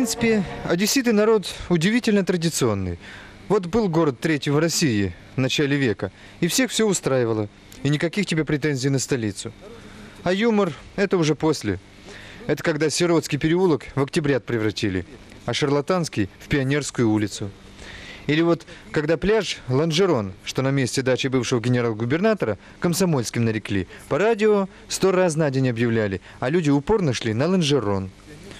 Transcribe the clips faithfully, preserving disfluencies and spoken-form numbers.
принципе, одесситы народ удивительно традиционный. Вот был город третий в России в начале века, и всех все устраивало, и никаких тебе претензий на столицу. А юмор – это уже после. Это когда Сиротский переулок в Октябрят превратили, а Шарлатанский – в Пионерскую улицу. Или вот когда пляж Ланжерон, что на месте дачи бывшего генерал-губернатора, Комсомольским нарекли, по радио сто раз на день объявляли, а люди упорно шли на Ланжерон.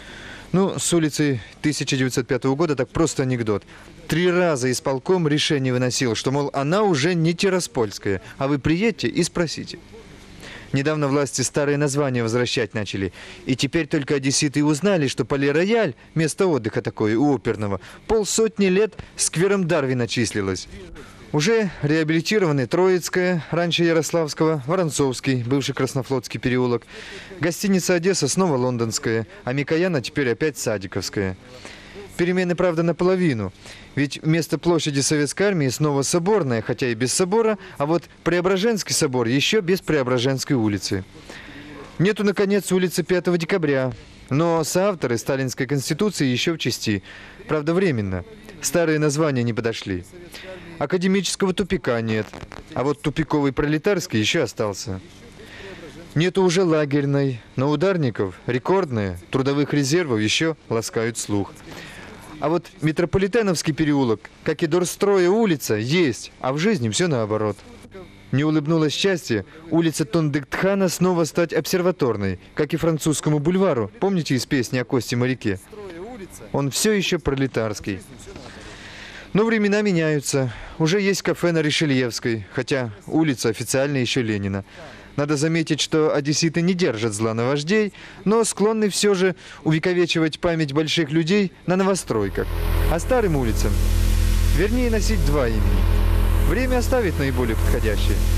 Ну, с улицы тысяча девятьсот пятого года так просто анекдот. Три раза исполком решение выносил, что, мол, она уже не Тираспольская, а вы приедьте и спросите. Недавно власти старые названия возвращать начали. И теперь только одесситы узнали, что Пале-Рояль, место отдыха такое у оперного, полсотни лет сквером Дарвина числилось. Уже реабилитированы Троицкая, раньше Ярославского, Воронцовский, бывший Краснофлотский переулок. Гостиница «Одесса» снова лондонская, а Микояна теперь опять Садиковская. Перемены, правда, наполовину. Ведь вместо площади Советской армии снова Соборная, хотя и без собора, а вот Преображенский собор еще без Преображенской улицы. Нету, наконец, улицы пятого декабря, но соавторы Сталинской конституции еще в части. Правда, временно. Старые названия не подошли. Академического тупика нет, а вот тупиковый Пролетарский еще остался. Нету уже Лагерной, но ударников рекордные, трудовых резервов еще ласкают слух. А вот Метрополитеновский переулок, как и Дорстроя улица, есть, а в жизни все наоборот. Не улыбнулось счастье улица Тондыктхана снова стать обсерваторной, как и французскому бульвару. Помните из песни о Косте-моряке? Он все еще пролетарский. Но времена меняются. Уже есть кафе на Ришельевской, хотя улица официально еще Ленина. Надо заметить, что одесситы не держат зла на вождей, но склонны все же увековечивать память больших людей на новостройках. А старым улицам, вернее, носить два имени. Время оставит наиболее подходящее.